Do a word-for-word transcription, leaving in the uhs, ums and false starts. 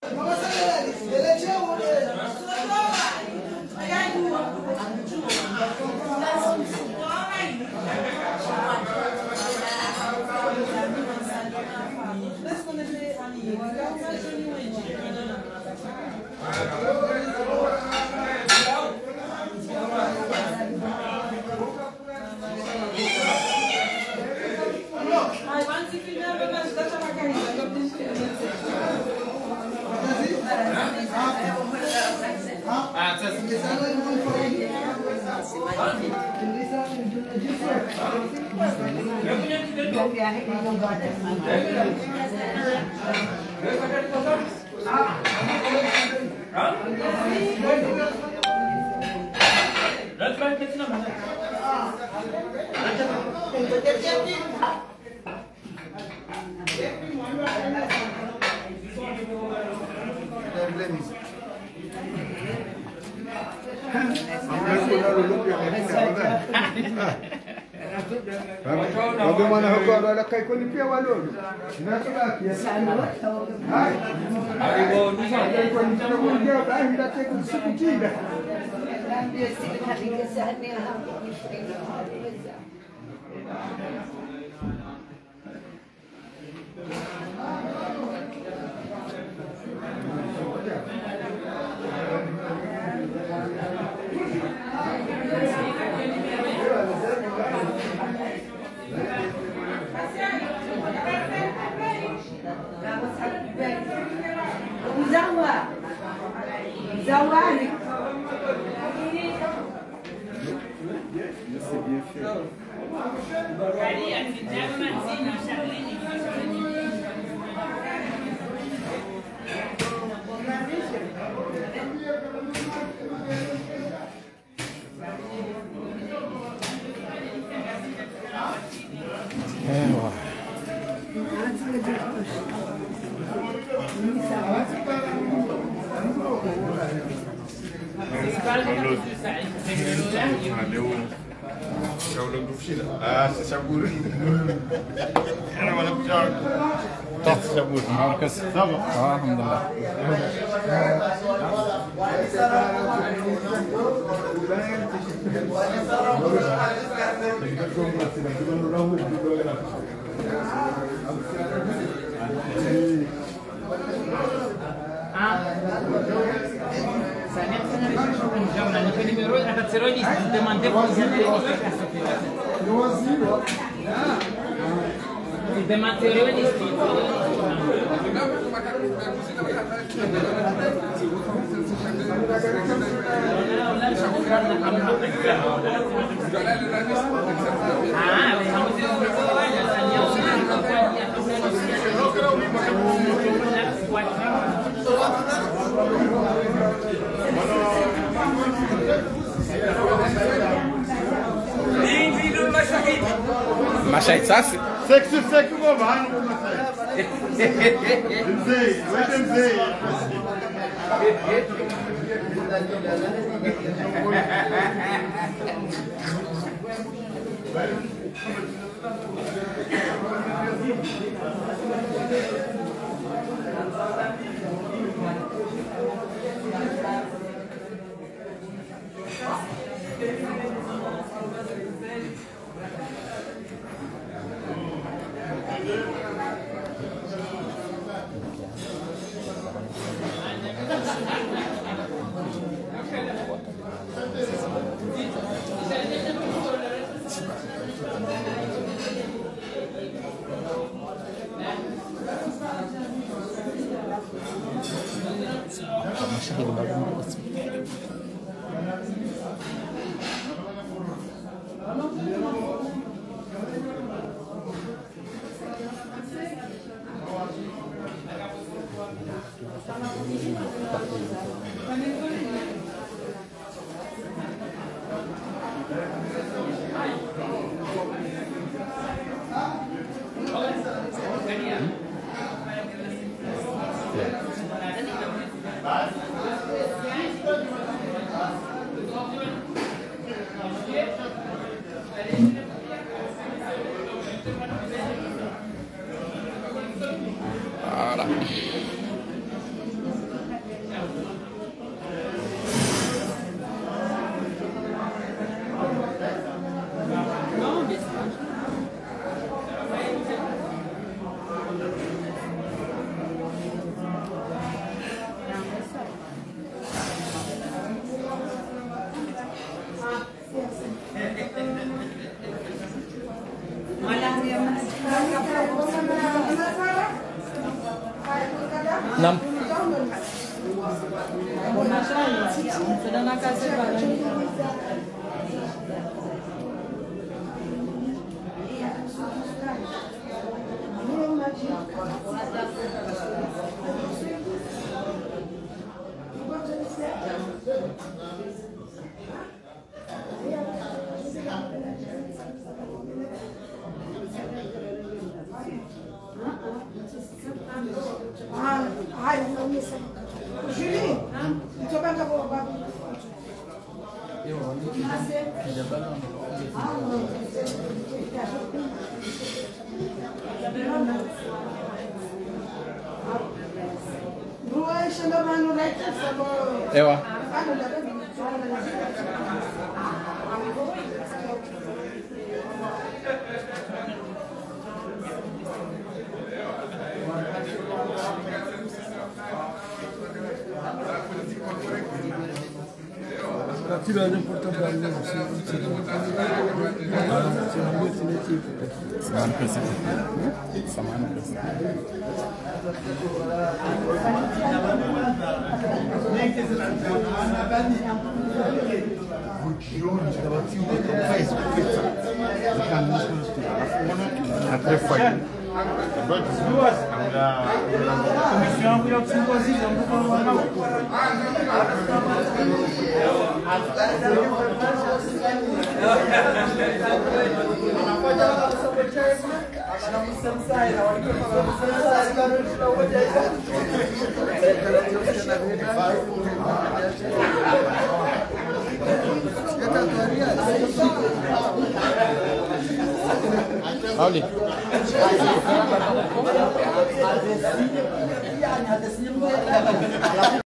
Bagaimana hukum ada kai kulipia walulu? Nakibaki sana. Hai. Aribo ni sana kwa mtano mmoja basi ndate kusikitinda. Ndio sisi katika sana hapo. Zawa. Zawani. Ewa. Ah, c'est Chabour. Ana wala bjar. Tat Chabour. Marcus. Ça va. Ah, alhamdulillah. The material is Mashahid sasa? Sexy sexy go bhai no Mashahid. Dimzei, wait dimzei. Nam. Sedang nak kasih barang. Ai, não me sei. Julie, tu vai acabar o babu. Eu olho. Já tá não. Rua chama mano leite, sabo. Eu a. Tirando Portugal, não sei. Semana passada. Semana passada. Até foi. Duas. Comissão de oxidação do Colorado. Olha.